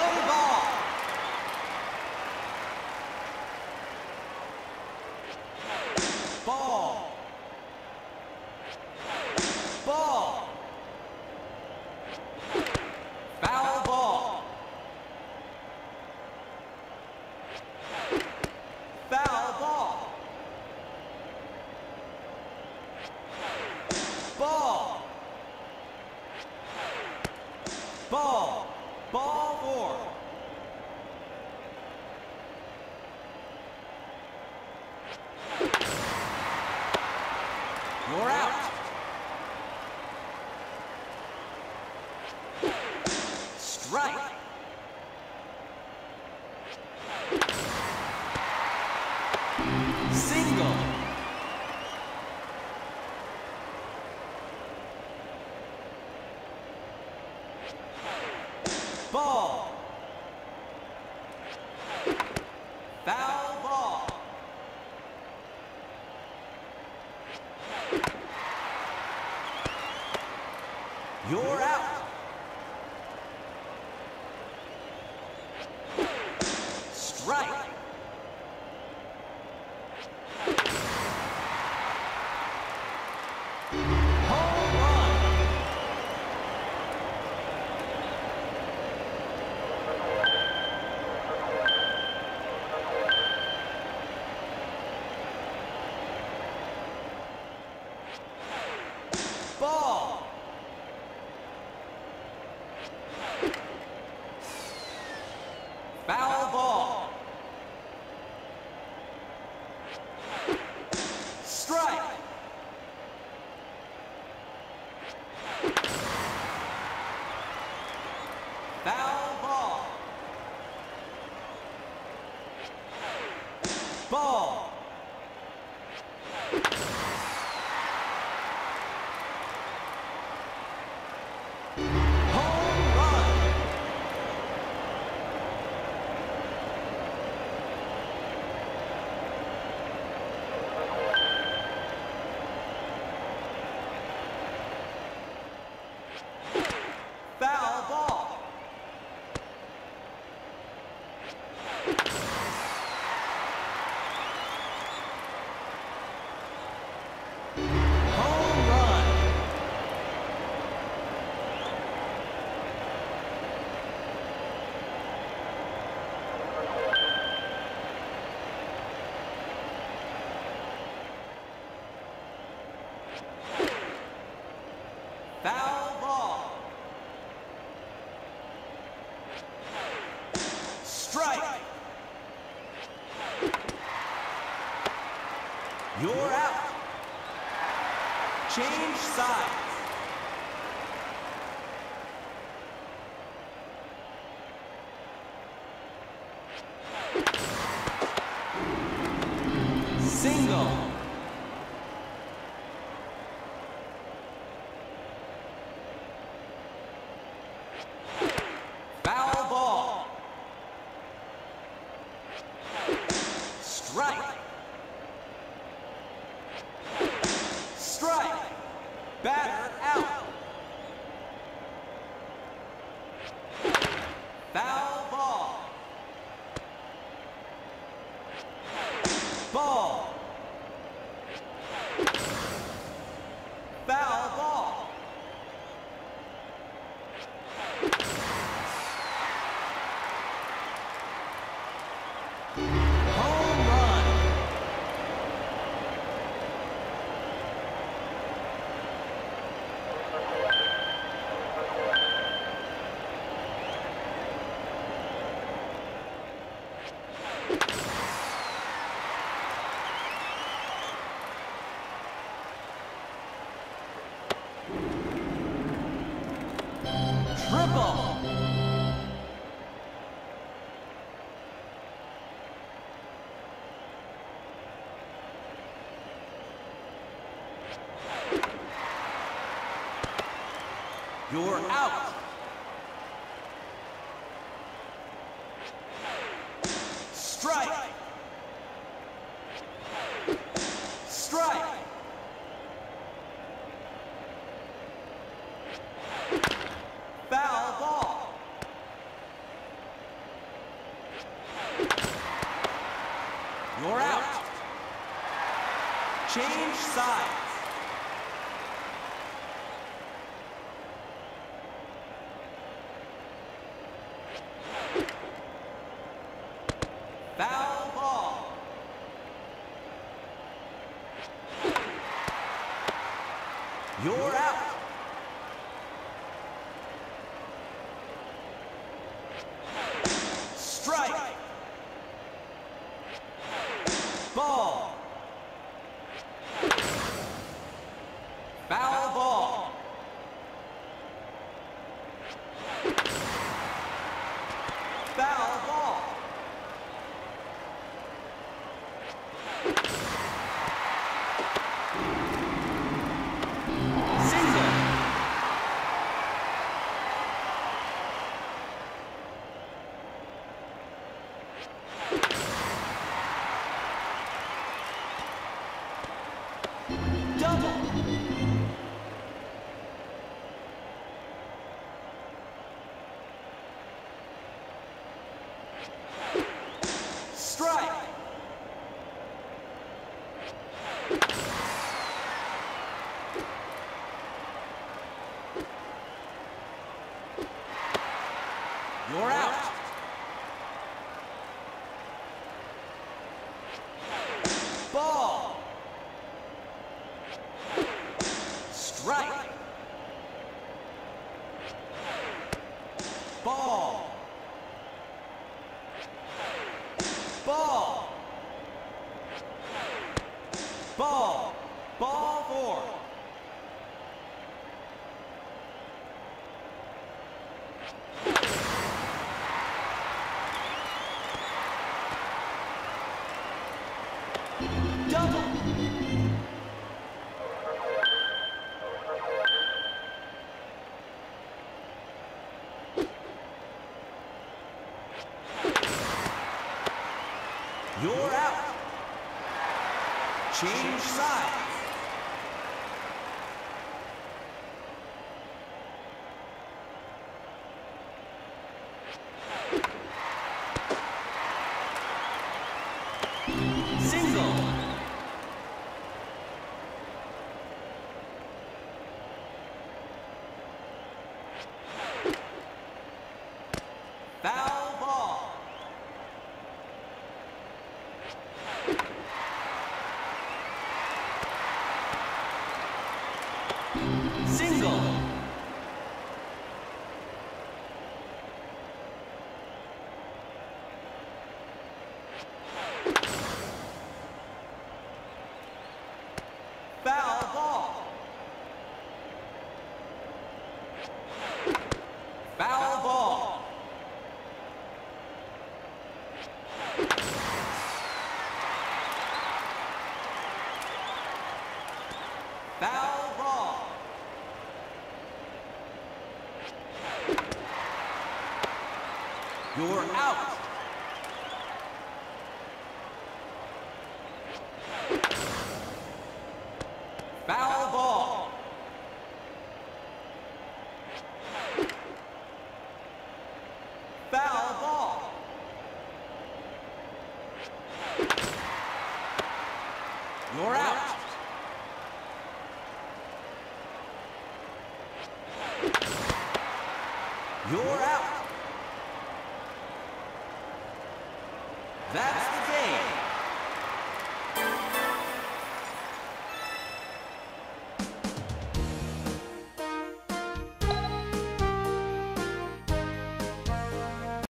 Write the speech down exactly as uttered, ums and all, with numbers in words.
Play ball. Ball. Ball. Foul ball. Foul ball. Ball. Ball. Ball four. You're out. Strike. Single. Ball. Foul ball. You're out. Strike. Home run. Ball. Foul ball. Strike. Foul ball. Ball. Home run. Foul ball. Home run. Foul ball. Strike. You're out. Change sides. Single. Foul ball. Strike. Strike. Batter out. Foul ball. Ball. Foul ball. Home run. Triple. You're out. Strike. Strike. Foul ball. out. Change sides. Foul ball. You're out. Strike. Ball. Foul ball. Foul ball. Single. Double. Strike. You're out. Ball. Strike. Ball. Ball. Ball. Ball four. Double. You're out. Change sides. Single. Foul ball. Single. Foul ball. Foul ball. Foul ball. You're out. Foul ball. Foul ball. You're out. You're out. That's the game.